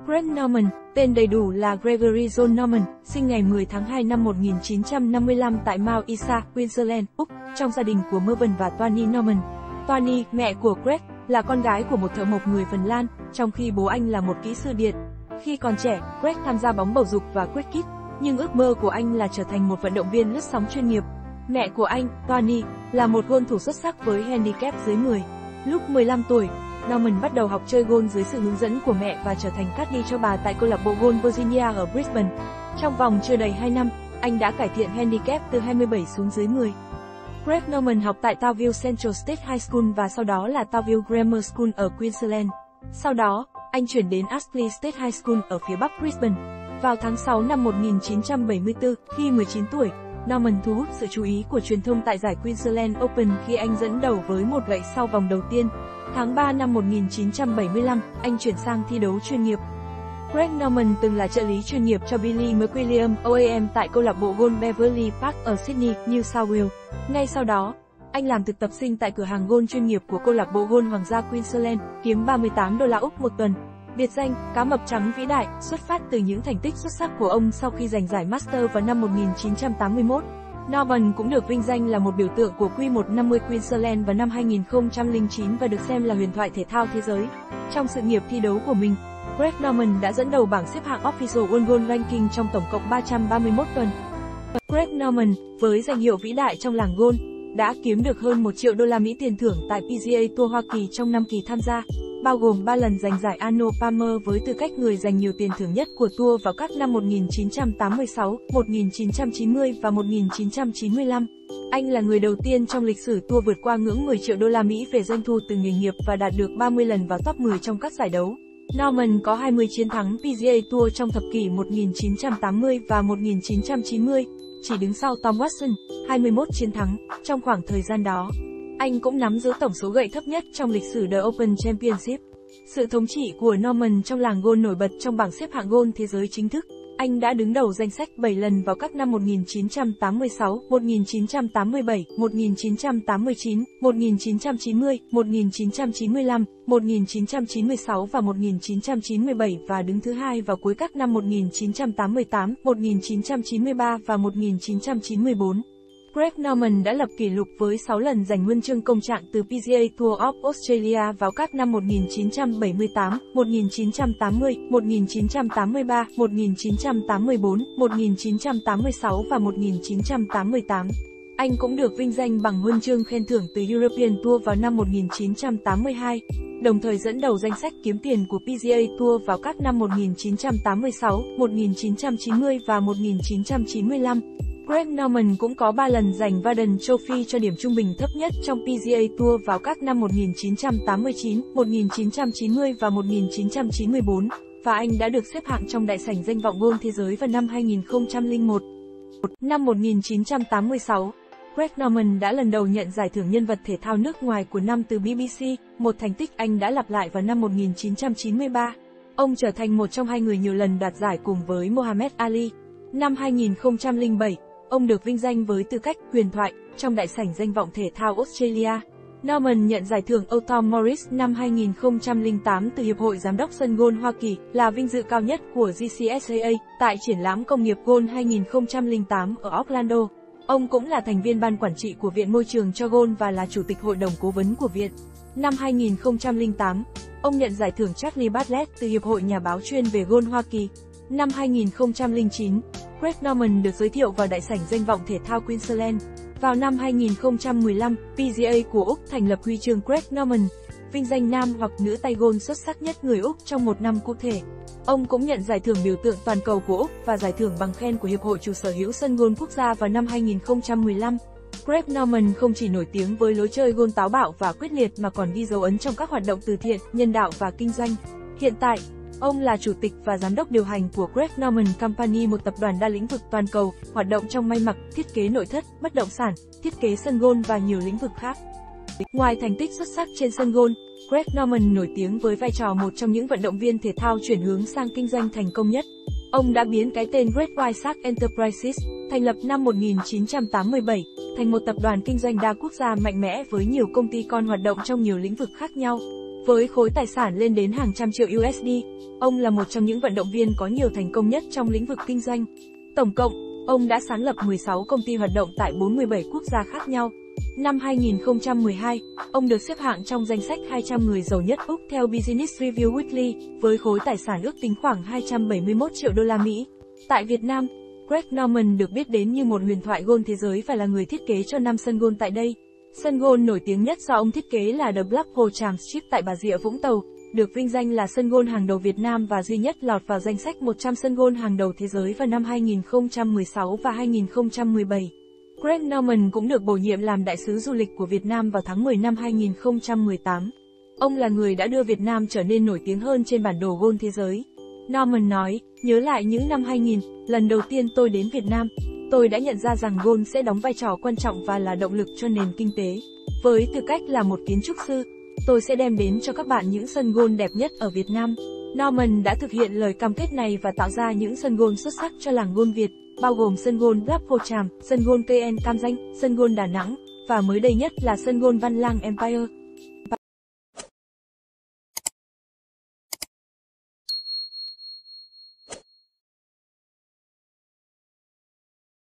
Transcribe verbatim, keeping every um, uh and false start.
Greg Norman, tên đầy đủ là Gregory John Norman, sinh ngày mười tháng hai năm một nghìn chín trăm năm mươi lăm tại Mount Isa, Queensland, Úc, trong gia đình của Mervyn và Tony Norman. Tony, mẹ của Greg, là con gái của một thợ mộc người Phần Lan, trong khi bố anh là một kỹ sư điện. Khi còn trẻ, Greg tham gia bóng bầu dục và cricket, nhưng ước mơ của anh là trở thành một vận động viên lướt sóng chuyên nghiệp. Mẹ của anh, Tony, là một gôn thủ xuất sắc với handicap dưới mười. Lúc mười lăm tuổi, Norman bắt đầu học chơi gôn dưới sự hướng dẫn của mẹ và trở thành caddy cho bà tại câu lạc bộ gôn Virginia ở Brisbane. Trong vòng chưa đầy hai năm, anh đã cải thiện handicap từ hai mươi bảy xuống dưới mười. Greg Norman học tại Townsville Central State High School và sau đó là Townsville Grammar School ở Queensland. Sau đó, anh chuyển đến Ashley State High School ở phía bắc Brisbane. Vào tháng sáu năm một nghìn chín trăm bảy mươi tư, khi mười chín tuổi, Norman thu hút sự chú ý của truyền thông tại giải Queensland Open khi anh dẫn đầu với một gậy sau vòng đầu tiên. Tháng ba năm một nghìn chín trăm bảy mươi lăm, anh chuyển sang thi đấu chuyên nghiệp. Greg Norman từng là trợ lý chuyên nghiệp cho Billy McWilliam O A M tại câu lạc bộ gôn Beverly Park ở Sydney, New South Wales. Ngay sau đó, anh làm thực tập sinh tại cửa hàng gôn chuyên nghiệp của câu lạc bộ gôn Hoàng gia Queensland, kiếm ba mươi tám đô la Úc một tuần. Biệt danh cá mập trắng vĩ đại xuất phát từ những thành tích xuất sắc của ông sau khi giành giải Master vào năm một nghìn chín trăm tám mươi mốt. Norman cũng được vinh danh là một biểu tượng của Q một trăm năm mươi Queensland vào năm hai nghìn không trăm lẻ chín và được xem là huyền thoại thể thao thế giới. Trong sự nghiệp thi đấu của mình, Greg Norman đã dẫn đầu bảng xếp hạng Official World Gôn Ranking trong tổng cộng ba trăm ba mươi mốt tuần. Greg Norman, với danh hiệu vĩ đại trong làng gôn, đã kiếm được hơn một triệu đô la Mỹ tiền thưởng tại pê giê a Tour Hoa Kỳ trong năm kỳ tham gia, bao gồm ba lần giành giải Arnold Palmer với tư cách người giành nhiều tiền thưởng nhất của tour vào các năm một nghìn chín trăm tám mươi sáu, một nghìn chín trăm chín mươi và một nghìn chín trăm chín mươi lăm. Anh là người đầu tiên trong lịch sử tour vượt qua ngưỡng mười triệu đô la Mỹ về doanh thu từ nghề nghiệp và đạt được ba mươi lần vào top mười trong các giải đấu. Norman có hai mươi chiến thắng pê giê a Tour trong thập kỷ một nghìn chín trăm tám mươi và một nghìn chín trăm chín mươi, chỉ đứng sau Tom Watson, hai mươi mốt chiến thắng, trong khoảng thời gian đó. Anh cũng nắm giữ tổng số gậy thấp nhất trong lịch sử The Open Championship. Sự thống trị của Norman trong làng gôn nổi bật trong bảng xếp hạng gôn thế giới chính thức. Anh đã đứng đầu danh sách bảy lần vào các năm một nghìn chín trăm tám mươi sáu, một nghìn chín trăm tám mươi bảy, một nghìn chín trăm tám mươi chín, một nghìn chín trăm chín mươi, một nghìn chín trăm chín mươi lăm, một nghìn chín trăm chín mươi sáu và một nghìn chín trăm chín mươi bảy và đứng thứ hai vào cuối các năm một nghìn chín trăm tám mươi tám, một nghìn chín trăm chín mươi ba và một nghìn chín trăm chín mươi bốn. Greg Norman đã lập kỷ lục với sáu lần giành huân chương công trạng từ pê giê a Tour of Australia vào các năm một nghìn chín trăm bảy mươi tám, một nghìn chín trăm tám mươi, một nghìn chín trăm tám mươi ba, một nghìn chín trăm tám mươi bốn, một nghìn chín trăm tám mươi sáu và một nghìn chín trăm tám mươi tám. Anh cũng được vinh danh bằng huân chương khen thưởng từ European Tour vào năm một nghìn chín trăm tám mươi hai, đồng thời dẫn đầu danh sách kiếm tiền của pê giê a Tour vào các năm một nghìn chín trăm tám mươi sáu, một nghìn chín trăm chín mươi và một nghìn chín trăm chín mươi lăm. Greg Norman cũng có ba lần giành Vardon Trophy cho điểm trung bình thấp nhất trong pê giê a Tour vào các năm một nghìn chín trăm tám mươi chín, một nghìn chín trăm chín mươi và một nghìn chín trăm chín mươi bốn, và anh đã được xếp hạng trong đại sảnh danh vọng gôn thế giới vào năm hai nghìn không trăm lẻ một. Năm một nghìn chín trăm tám mươi sáu, Greg Norman đã lần đầu nhận giải thưởng nhân vật thể thao nước ngoài của năm từ bê bê xê, một thành tích anh đã lặp lại vào năm một nghìn chín trăm chín mươi ba. Ông trở thành một trong hai người nhiều lần đoạt giải cùng với Muhammad Ali. Năm hai nghìn không trăm lẻ bảy, ông được vinh danh với tư cách huyền thoại trong đại sảnh danh vọng thể thao Australia. Norman nhận giải thưởng Othom Morris năm hai nghìn không trăm lẻ tám từ Hiệp hội Giám đốc sân gôn Hoa Kỳ, là vinh dự cao nhất của giê xê ét a a tại triển lãm công nghiệp gôn hai nghìn không trăm lẻ tám ở Orlando. Ông cũng là thành viên ban quản trị của Viện Môi trường cho gôn và là chủ tịch hội đồng cố vấn của viện. Năm hai nghìn không trăm lẻ tám, ông nhận giải thưởng Charlie Bartlett từ Hiệp hội Nhà báo chuyên về gôn Hoa Kỳ. Năm hai nghìn không trăm lẻ chín, Greg Norman được giới thiệu vào đại sảnh danh vọng thể thao Queensland. Vào năm hai nghìn không trăm mười lăm, pê giê a của Úc thành lập huy chương Greg Norman, vinh danh nam hoặc nữ tay gôn xuất sắc nhất người Úc trong một năm cụ thể. Ông cũng nhận giải thưởng biểu tượng toàn cầu của Úc và giải thưởng bằng khen của Hiệp hội chủ sở hữu sân gôn quốc gia vào năm hai nghìn không trăm mười lăm. Greg Norman không chỉ nổi tiếng với lối chơi gôn táo bạo và quyết liệt mà còn ghi dấu ấn trong các hoạt động từ thiện, nhân đạo và kinh doanh. Hiện tại, ông là chủ tịch và giám đốc điều hành của Greg Norman Company, một tập đoàn đa lĩnh vực toàn cầu, hoạt động trong may mặc, thiết kế nội thất, bất động sản, thiết kế sân gôn và nhiều lĩnh vực khác. Ngoài thành tích xuất sắc trên sân gôn, Greg Norman nổi tiếng với vai trò một trong những vận động viên thể thao chuyển hướng sang kinh doanh thành công nhất. Ông đã biến cái tên Great White Shark Enterprises, thành lập năm một nghìn chín trăm tám mươi bảy, thành một tập đoàn kinh doanh đa quốc gia mạnh mẽ với nhiều công ty con hoạt động trong nhiều lĩnh vực khác nhau. Với khối tài sản lên đến hàng trăm triệu u ét đê, ông là một trong những vận động viên có nhiều thành công nhất trong lĩnh vực kinh doanh. Tổng cộng, ông đã sáng lập mười sáu công ty hoạt động tại bốn mươi bảy quốc gia khác nhau. Năm hai nghìn không trăm mười hai, ông được xếp hạng trong danh sách hai trăm người giàu nhất Úc theo Business Review Weekly, với khối tài sản ước tính khoảng hai trăm bảy mươi mốt triệu đô la Mỹ. Tại Việt Nam, Greg Norman được biết đến như một huyền thoại golf thế giới và là người thiết kế cho năm sân golf tại đây. Sân golf nổi tiếng nhất do ông thiết kế là The Blackpool Championship tại Bà Rịa Vũng Tàu, được vinh danh là sân golf hàng đầu Việt Nam và duy nhất lọt vào danh sách một trăm sân golf hàng đầu thế giới vào năm hai nghìn không trăm mười sáu và hai nghìn không trăm mười bảy. Greg Norman cũng được bổ nhiệm làm đại sứ du lịch của Việt Nam vào tháng mười năm hai nghìn không trăm mười tám. Ông là người đã đưa Việt Nam trở nên nổi tiếng hơn trên bản đồ golf thế giới. Norman nói, nhớ lại những năm hai nghìn, lần đầu tiên tôi đến Việt Nam, tôi đã nhận ra rằng golf sẽ đóng vai trò quan trọng và là động lực cho nền kinh tế. Với tư cách là một kiến trúc sư, tôi sẽ đem đến cho các bạn những sân golf đẹp nhất ở Việt Nam. Norman đã thực hiện lời cam kết này và tạo ra những sân golf xuất sắc cho làng golf Việt, bao gồm sân golf Blackpool Cham, sân golf ca en Cam Ranh, sân golf Đà Nẵng, và mới đây nhất là sân golf Văn Lang Empire.